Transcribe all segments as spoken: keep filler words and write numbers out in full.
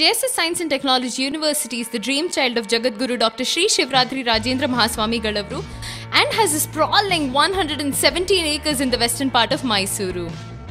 J S S Science and Technology University is the dream child of Jagadguru Doctor Sri Shivratri Rajendra Mahaswami Galavru and has a sprawling one hundred seventeen acres in the western part of Mysuru.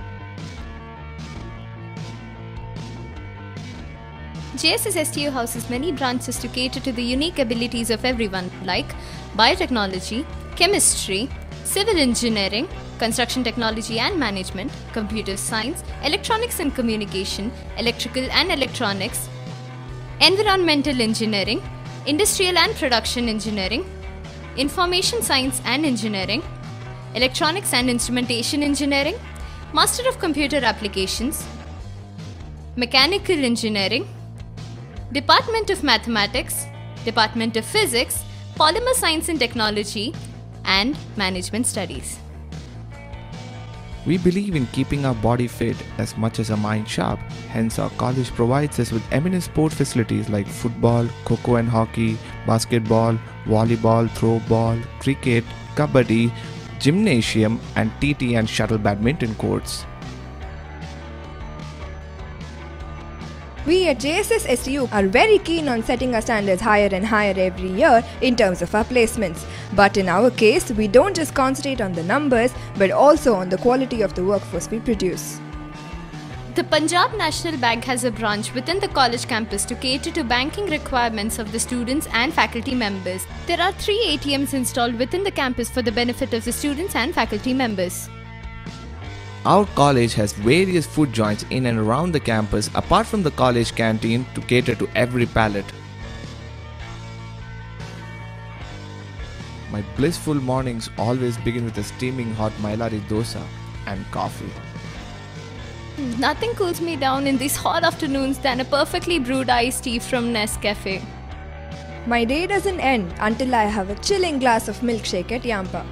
J S S S T U houses many branches to cater to the unique abilities of everyone like biotechnology, chemistry, civil engineering, construction technology and management, computer science, electronics and communication, electrical and electronics, environmental engineering, industrial and production engineering, information science and engineering, electronics and instrumentation engineering, master of computer applications, mechanical engineering, department of mathematics, department of physics, polymer science and technology, and management studies. We believe in keeping our body fit as much as our mind sharp. Hence, our college provides us with eminent sport facilities like football, kho-kho and hockey, basketball, volleyball, throwball, cricket, kabaddi, gymnasium, and T T and shuttle badminton courts. We at J S S S T U are very keen on setting our standards higher and higher every year in terms of our placements. But in our case, we don't just concentrate on the numbers, but also on the quality of the workforce we produce. The Punjab National Bank has a branch within the college campus to cater to banking requirements of the students and faculty members. There are three A T Ms installed within the campus for the benefit of the students and faculty members. Our college has various food joints in and around the campus apart from the college canteen to cater to every palate. My blissful mornings always begin with a steaming hot Mailari dosa and coffee. Nothing cools me down in these hot afternoons than a perfectly brewed iced tea from Nescafe. My day doesn't end until I have a chilling glass of milkshake at Yampa.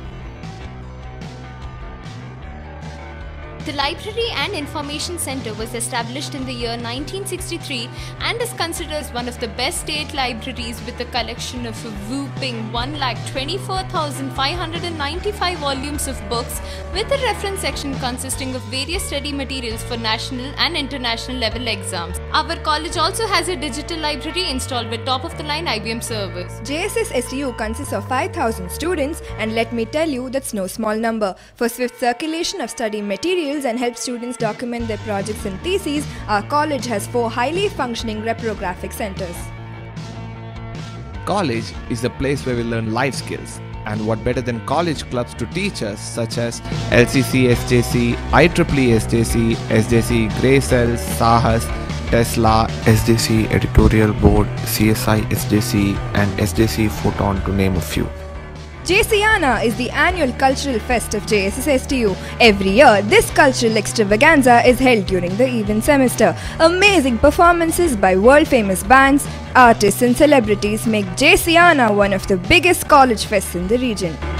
The Library and Information Centre was established in the year nineteen sixty-three and is considered as one of the best state libraries with a collection of a whopping one lakh twenty-four thousand five hundred ninety-five volumes of books with a reference section consisting of various study materials for national and international level exams. Our college also has a digital library installed with top-of-the-line I B M servers. J S S S T U consists of five thousand students, and let me tell you, that's no small number. For swift circulation of study materials and help students document their projects and theses, our college has four highly functioning reprographic centers. College is the place where we learn life skills. And what better than college clubs to teach us, such as L C C S J C, I triple E S J C, S J C Grey Cells, Sahas, Tesla, S J C Editorial Board, C S I S J C, and S J C Photon, to name a few. JCiana is the annual cultural fest of J S S S T U. Every year, this cultural extravaganza is held during the even semester. Amazing performances by world-famous bands, artists and celebrities make JCiana one of the biggest college fests in the region.